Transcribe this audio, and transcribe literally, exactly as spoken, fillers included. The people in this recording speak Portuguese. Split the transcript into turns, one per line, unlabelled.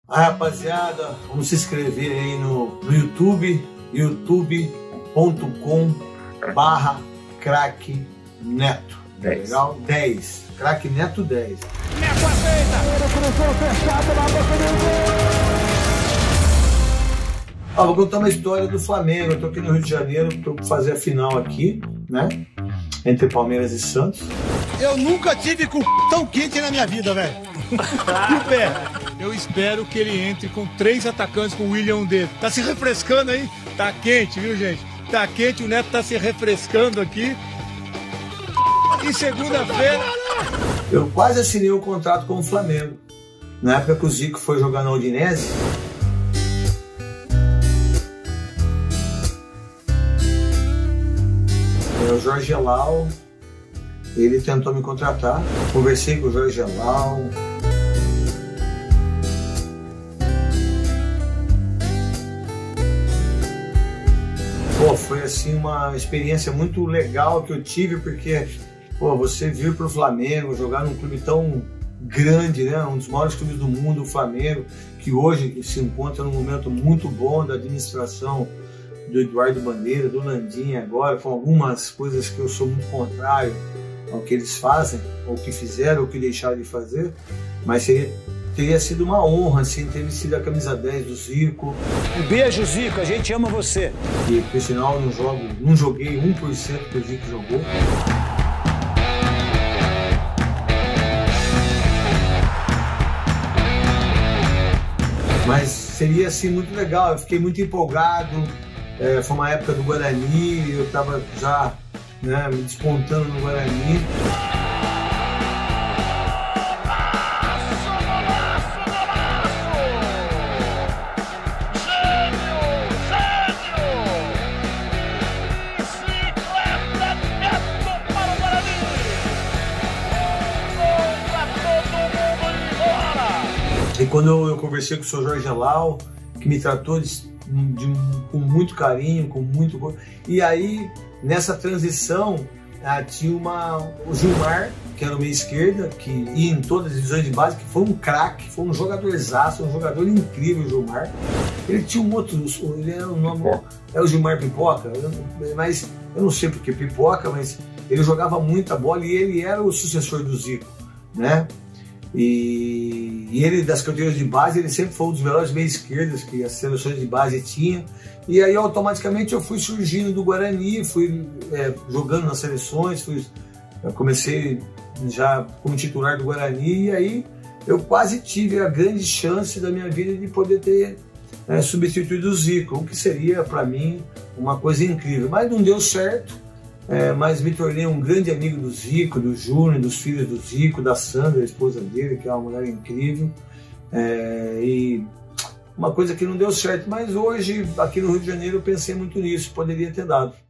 Ah, rapaziada, vamos se inscrever aí no, no YouTube, youtube ponto com barra craque neto. Legal? dez. Craque Neto dez.
Neto aceita! Cruzou fechado na boca do gol!
Ó, vou contar uma história do Flamengo. Eu tô aqui no Rio de Janeiro para fazer a final aqui, né? Entre Palmeiras e Santos.
Eu nunca tive com tão quente na minha vida, velho. E o pé? Eu espero que ele entre com três atacantes com o William D. Tá se refrescando aí? Tá quente, viu, gente? Tá quente, o Neto tá se refrescando aqui. E segunda-feira...
Eu quase assinei o contrato com o Flamengo. Na época que o Zico foi jogar na Udinese. O Jorge Gelau, ele tentou me contratar. Conversei com o Jorge Gelau. Pô, foi assim uma experiência muito legal que eu tive, porque pô, você vir para o Flamengo, jogar num clube tão grande, né? Um dos maiores clubes do mundo, o Flamengo, que hoje se encontra num momento muito bom da administração do Eduardo Bandeira, do Landim agora, com algumas coisas que eu sou muito contrário ao que eles fazem, ou que fizeram, ou que deixaram de fazer, mas seria, teria sido uma honra assim, ter vestido a camisa dez do Zico.
Um beijo, Zico, a gente ama você.
E por sinal eu não, jogo, não joguei um por cento que o Zico jogou. Mas seria assim muito legal, eu fiquei muito empolgado. É, foi uma época do Guarani, eu estava já né, me despontando no Guarani. E quando eu, eu conversei com o senhor Jorge Gelau, que me tratou de, de, com muito carinho, com muito... E aí, nessa transição, ah, tinha uma, o Gilmar, que era o meia esquerda, que ia em todas as divisões de base, que foi um craque, foi um jogadorzaço, um jogador incrível, o Gilmar. Ele tinha um outro, ele era um nome... É o Gilmar Pipoca, mas eu não sei porque Pipoca, mas ele jogava muita bola e ele era o sucessor do Zico, né? E, e ele, das categorias de base, ele sempre foi um dos melhores meias esquerdas que as seleções de base tinham. E aí, automaticamente, eu fui surgindo do Guarani, fui é, jogando nas seleções, fui, eu comecei já como titular do Guarani, e aí eu quase tive a grande chance da minha vida de poder ter é, substituído o Zico, o que seria, para mim, uma coisa incrível. Mas não deu certo. É, mas me tornei um grande amigo do Zico, do Júnior, dos filhos do Zico, da Sandra, a esposa dele, que é uma mulher incrível. É, e uma coisa que não deu certo, mas hoje, aqui no Rio de Janeiro, eu pensei muito nisso, poderia ter dado.